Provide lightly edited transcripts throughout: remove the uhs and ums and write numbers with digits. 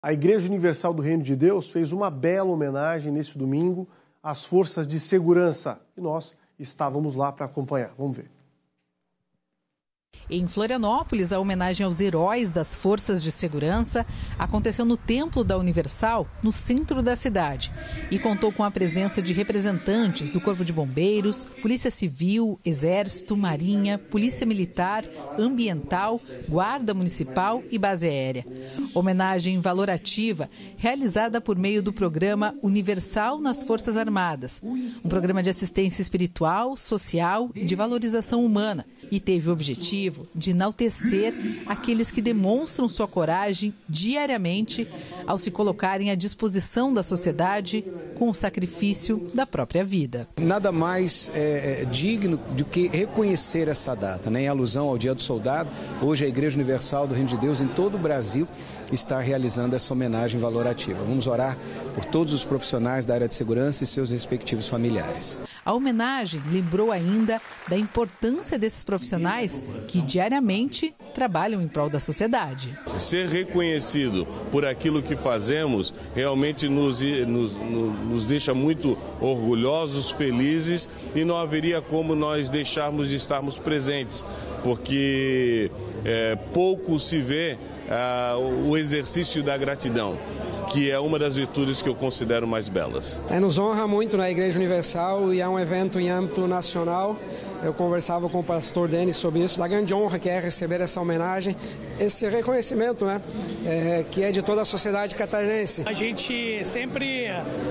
A Igreja Universal do Reino de Deus fez uma bela homenagem nesse domingo às forças de segurança. E nós estávamos lá para acompanhar. Vamos ver. Em Florianópolis, a homenagem aos heróis das forças de segurança aconteceu no Templo da Universal, no centro da cidade, e contou com a presença de representantes do Corpo de Bombeiros, Polícia Civil, Exército, Marinha, Polícia Militar, Ambiental, Guarda Municipal e Base Aérea. Homenagem valorativa realizada por meio do programa Universal nas Forças Armadas, um programa de assistência espiritual, social e de valorização humana, e teve o objetivo de enaltecer aqueles que demonstram sua coragem diariamente ao se colocarem à disposição da sociedade com o sacrifício da própria vida. Nada mais digno do que reconhecer essa data, né? Em alusão ao Dia do Soldado, hoje a Igreja Universal do Reino de Deus em todo o Brasil está realizando essa homenagem valorativa. Vamos orar por todos os profissionais da área de segurança e seus respectivos familiares. A homenagem lembrou ainda da importância desses profissionais que diariamente trabalham em prol da sociedade. Ser reconhecido por aquilo que fazemos realmente nos deixa muito orgulhosos, felizes, e não haveria como nós deixarmos de estarmos presentes, porque pouco se vê o exercício da gratidão, que é uma das virtudes que eu considero mais belas. Nos honra muito na Igreja Universal e é um evento em âmbito nacional. Eu conversava com o pastor Denis sobre isso, da grande honra que é receber essa homenagem, esse reconhecimento, né, que é de toda a sociedade catarinense. A gente sempre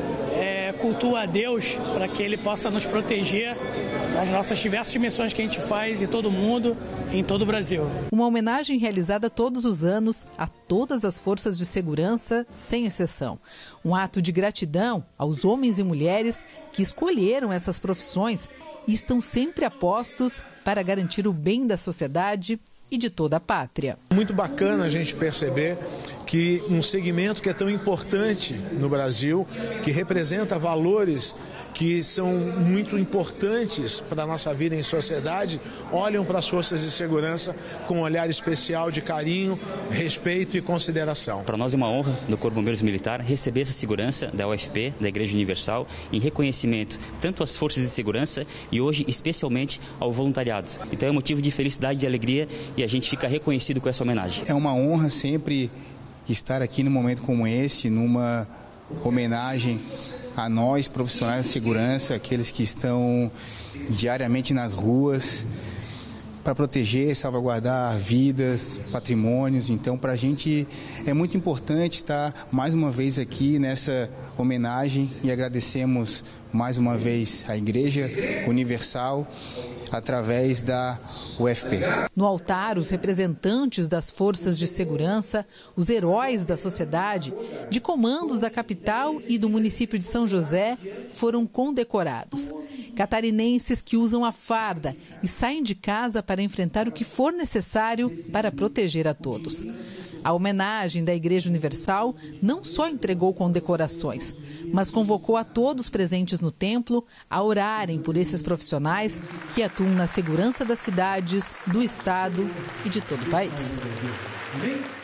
cultua a Deus para que Ele possa nos proteger das nossas diversas missões que a gente faz em todo o mundo, em todo o Brasil. Uma homenagem realizada todos os anos a todas as forças de segurança, sem exceção. Um ato de gratidão aos homens e mulheres que escolheram essas profissões e estão sempre a postos para garantir o bem da sociedade e de toda a pátria. Muito bacana a gente perceber que um segmento que é tão importante no Brasil, que representa valores que são muito importantes para a nossa vida em sociedade, olham para as forças de segurança com um olhar especial de carinho, respeito e consideração. Para nós é uma honra do Corpo de Bombeiros Militar receber essa segurança da UFP, da Igreja Universal, em reconhecimento tanto às forças de segurança e hoje especialmente ao voluntariado. Então é um motivo de felicidade e de alegria e a gente fica reconhecido com essa homenagem. É uma honra sempre estar aqui num momento como esse, numa homenagem a nós, profissionais de segurança, aqueles que estão diariamente nas ruas para proteger, salvaguardar vidas, patrimônios. Então, para a gente é muito importante estar mais uma vez aqui nessa homenagem e agradecemos mais uma vez a Igreja Universal através da UFP. No altar, os representantes das forças de segurança, os heróis da sociedade, de comandos da capital e do município de São José, foram condecorados. Catarinenses que usam a farda e saem de casa para enfrentar o que for necessário para proteger a todos. A homenagem da Igreja Universal não só entregou condecorações, mas convocou a todos presentes no templo a orarem por esses profissionais que atuam na segurança das cidades, do estado e de todo o país.